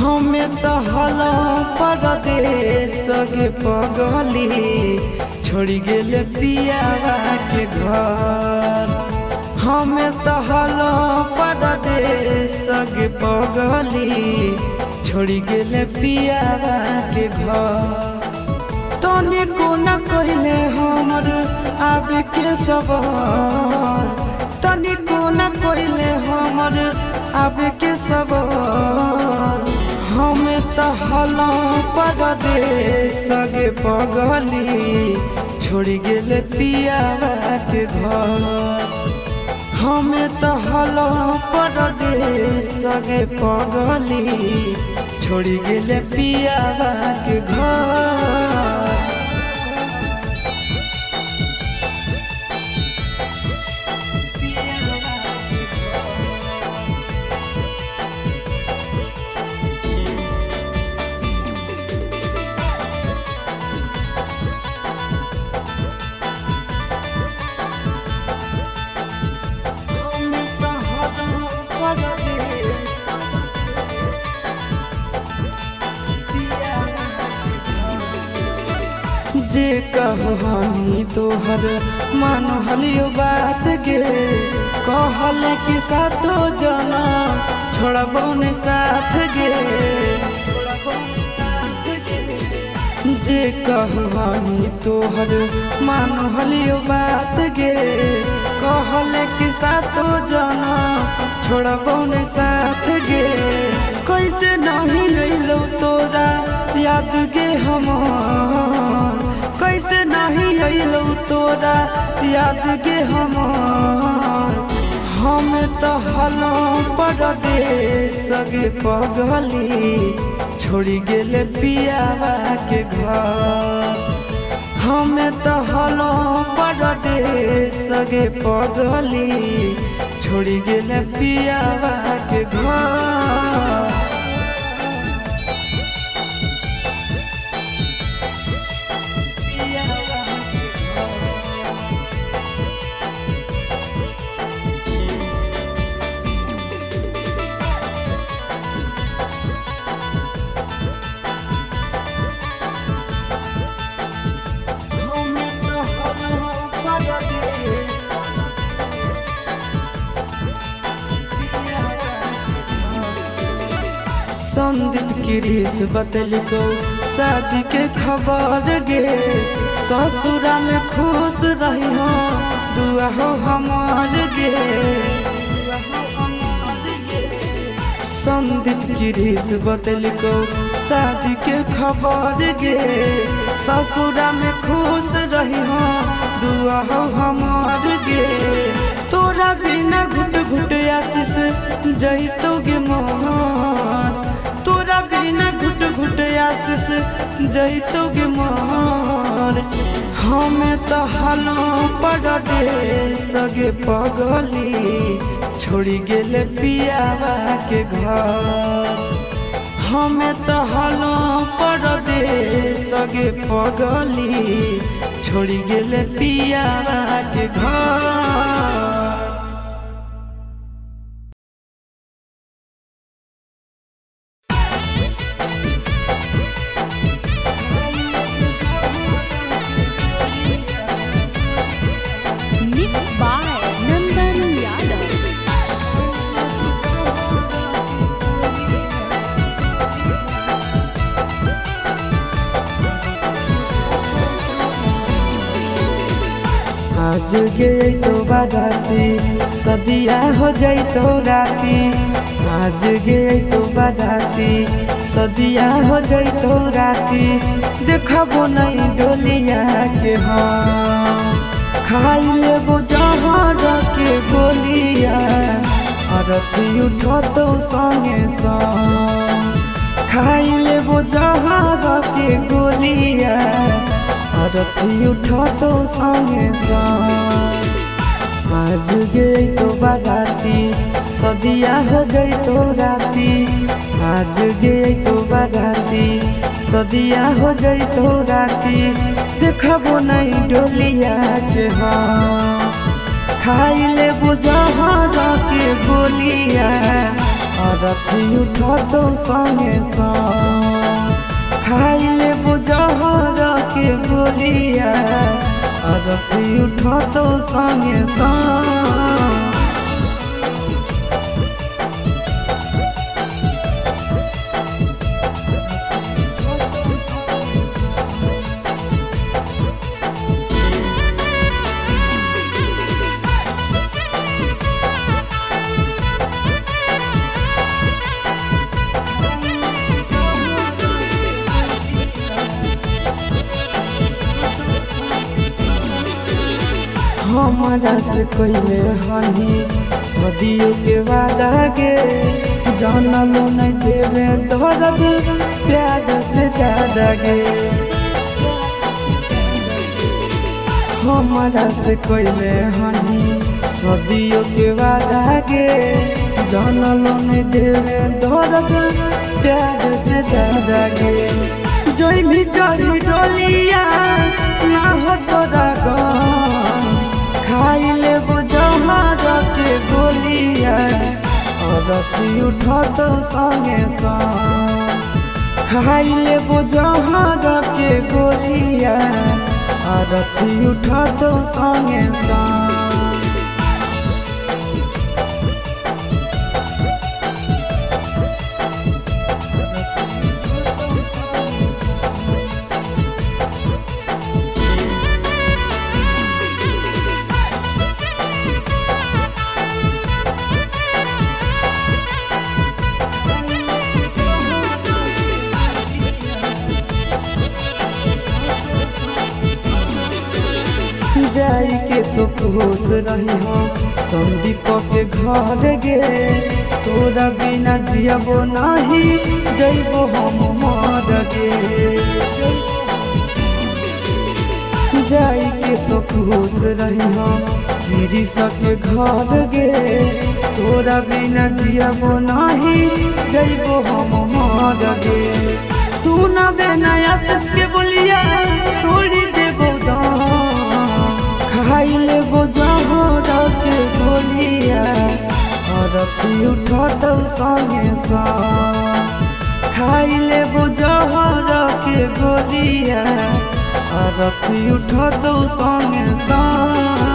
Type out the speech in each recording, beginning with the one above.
हमें तो हलो परदेश के पगली छोड़ी गेले पियावा के घर। हमें तो हलो परदेश के पगली छोड़ी गेले पियावा के घर। तनी को न कहले हमर आबे के सबर, तनी को न कहले हमर आबे के सबर। हमें तो हलो परदेश के पगली छोड़ी गेले पियावा के घर। हमें तो हलो परदेश के पगली छोड़ी गेले पियावा के घर। जे कहनी तोहर मान हलियो बात गे, कहल कि सातो जना छोड़बो ने साथ गे। जे कहनी तोहर मान हलियो बात गे, कहल कि सातो जना छोड़बो ने साथ गे। कैसे नहीं लैलो तोरा याद गे हमार, कैसे नहीं अइलो तोरा याद गे हमार। हमें तो हलो परदेश के पगली छोड़ी गेले पियावा के घर। हमें तो हलो परदेश के पगली छोड़ी गेले पियावा के घर। संदीप गिरीश बतलिको शादी के खबर गे, ससुरा में खुश रही हो दुआ हो हमार गे। संदीप गिरीश बतलिको शादी के खबर गे, ससुरा में खुश रही हो दुआ हो हमार गे। तोरा बिना घुट घुट आशीष जइतो गे मोहन, तोरा बिना घुट घुट आशीष जइतो गे मोहन। हमें तो हलो परदेश के पगली छोड़ी गेले पियावा के घर। हमें तो हलो परदेश के पगली छोड़ी गेले पियावा के घर। आज गे तो बाराती सदिया हो जाई तो राती, आज गे तो बाराती सदिया हो जाई तो राती। देखबो नहीं डोलिया के हम खाई लेबो जहर के गोलिया, अरती उठो तो संगे संग खाई लेबो जहर के गोलिया, अरती उठो तो संगे संग। आज गे तो बाराती सदिया हो गई तो राती, आज गे तो बाराती सदिया हो गई तो राती। देखबो नहीं डोलिया के हम खाई लेबो जहर के गोलिया, अरथी उठा तो संगे खाइले बुझहर के गोलिया अरथी उठा तो संगे हमारा से कोइले हनी सदियों के वादा गे जानलो नहीं देवे दर्द प्यार से ज्यादा गे हमारा से कोइले हनी सदियों के वादा गे जानलो नहीं देवे दर्द प्यार से ज्यादा गे जोई भी चढ़ी डोलिया ना हो तोरा खाइले बुझहर के गोलिया अरथी उठा तो संगे खाइले बुझहर के गोलिया अरथी उठा तो संगे जाई के तो खुश रही हो संदीप के घर गे तोरा बिना जियबो नहीं जइबो हम मर गे जाई के तो खुश रही हो गिरी सके घर गे तोरा बिना जियबो नहीं जइबो हम मर गे सुनबे नया सस के बोलिया तोड़ी देबो खाइले बुझहर के गोलिया अरथी उठा तो संगे खाइले बुझहर के गोलिया अरथी उठा तो संगे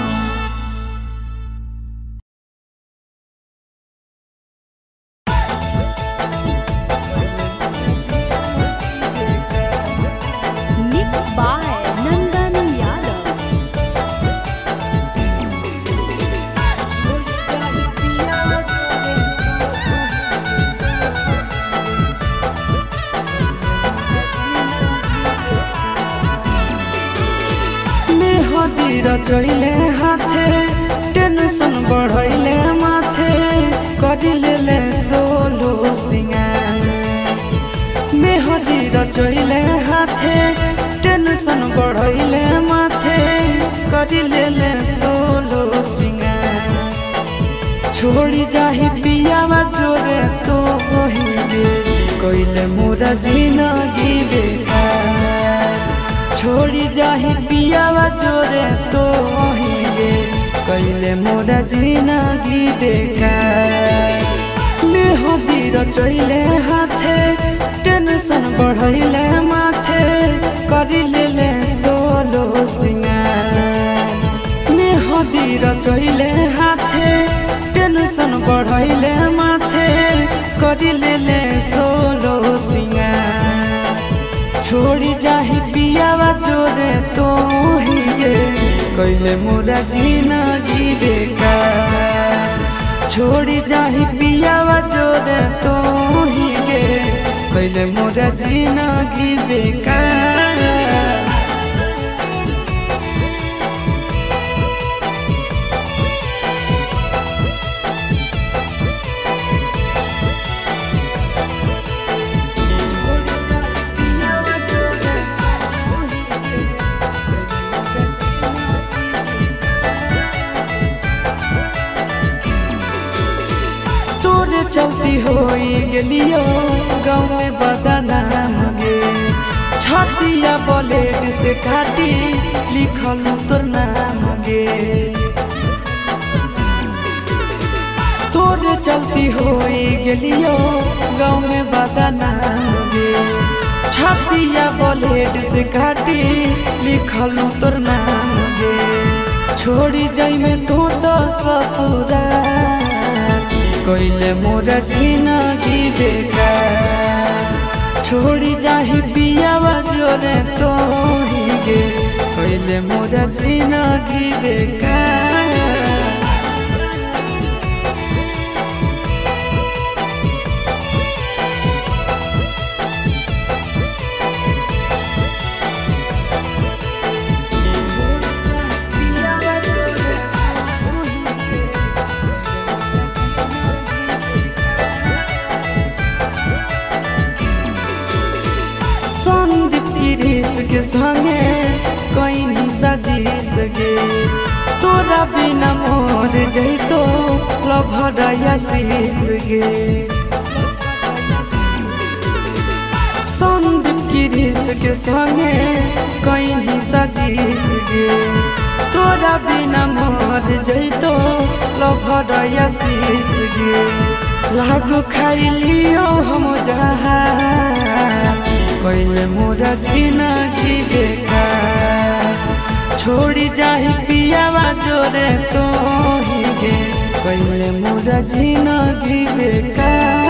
रचैले हाथे टेंशन बढ़ैले माथे करिले सोलो सिंगार मेहदी रचैले हाथे टेंशन बढ़ैले माथे करिले सोलो सिंगार छोड़ी जाही पियावा जोरे तो होइबे कइले मोरा जिंदगी बेकार छोड़ी जाही पियावा जोरे तो होइबे कइले मोरा जिंदगी बेकार मेहदी रचैले हाथे टेंशन बढ़ैले माथे करिले सोलो सिंगार मेहदी रचैले हाथे टेंशन बढ़ैले माथे करिले सोलो सिंगार छोड़ी जाही पियावा जोरे तो होइबे कइले मोरा जिंदगी बेकार छोड़ी जाही पियावा जोरे तो होइबे कइले मोरा जिंदगी बेकार चलती होई गेलियो गाँव में बदनाम गे छतिया ब्लेड से काटी लिखल तोर नाम गे तोर तोरे चलती होई गेलियो गाँव में बदनाम गे छातिया ब्लेड से काटी लिखल तोर नाम गे छोड़ी जाई में तू तो ससुरा कोइले मोरा जिंदगी बेकार छोड़ी जाही पियावा जोरे तो ही गे कोइले मोरा जिंदगी बेकार के संगे कोई नहीं सजीस गे तोरा बिना मोर जैतो लभड़या शीस गे संदीप गिरीश के संगे कोई नहीं सजीस गे तोरा बिना मोर जैतो लभड़या शीस गे लागू खाई लियो हम जहाँ कोइले मोरा जिंदगी बेकार छोड़ी जाही पियावा जोरे तो ही गे कोइले मोरा जिंदगी बेकार।